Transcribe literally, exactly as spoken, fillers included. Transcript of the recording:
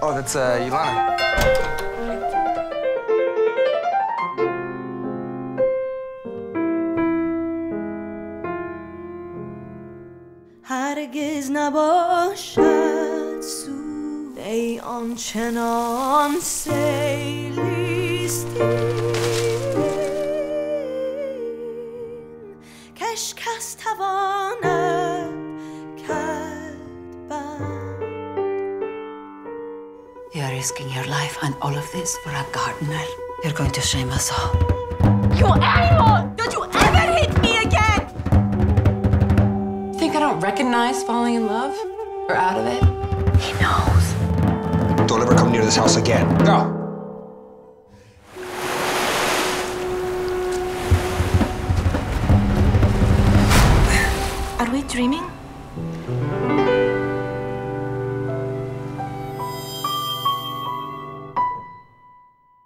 Oh, that's uh, Ilana. هرگز نباشد سوی آنچنان سیلیستیم کش کس تواند کرد بند. You're risking your life and all of this for a gardener. You're going to shame us all. You animal! Don't you ever hit me again! Think I don't recognize falling in love? Or out of it? He knows. Don't ever come near this house again. Go! Are we dreaming?